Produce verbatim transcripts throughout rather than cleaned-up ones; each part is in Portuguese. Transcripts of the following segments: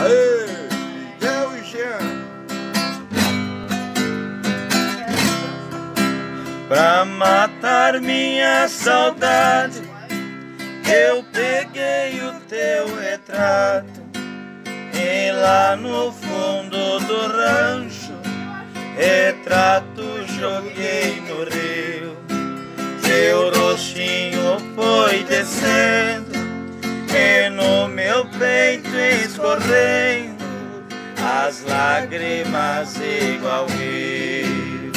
Aê, Miguel e Jean. Pra matar minha saudade, eu peguei o teu retrato e lá no fundo do rancho, retrato joguei no rio. Teu rostinho foi descendo e no meu peito escorrendo as lágrimas igual rio.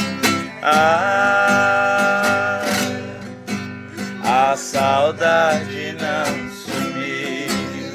Ah, a saudade não sumiu.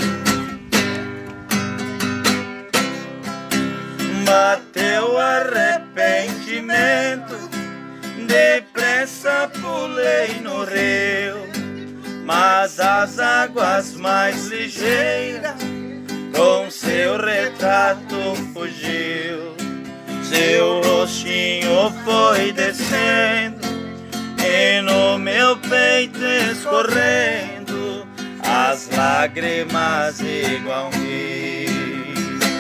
Bateu arrependimento, depressa pulei no rio, mas as águas mais ligeiras com seu retrato fugiu. Seu rostinho foi descendo e no meu peito escorrendo as lágrimas igual um rio.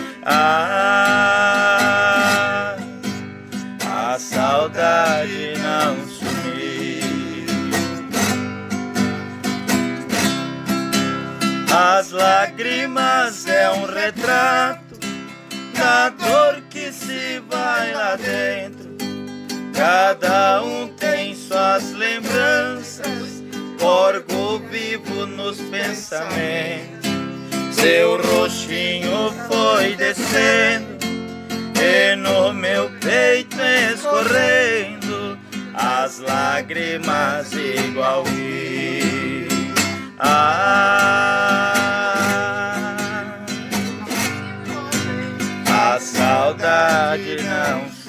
Ah, a saudade não sumiu. As lágrimas é um retrato da dor que se vai lá dentro. Cada um tem suas lembranças, corpo vivo nos pensamentos. Seu rostinho foi descendo e no meu peito escorrendo as lágrimas igual rio. Ah, a saudade não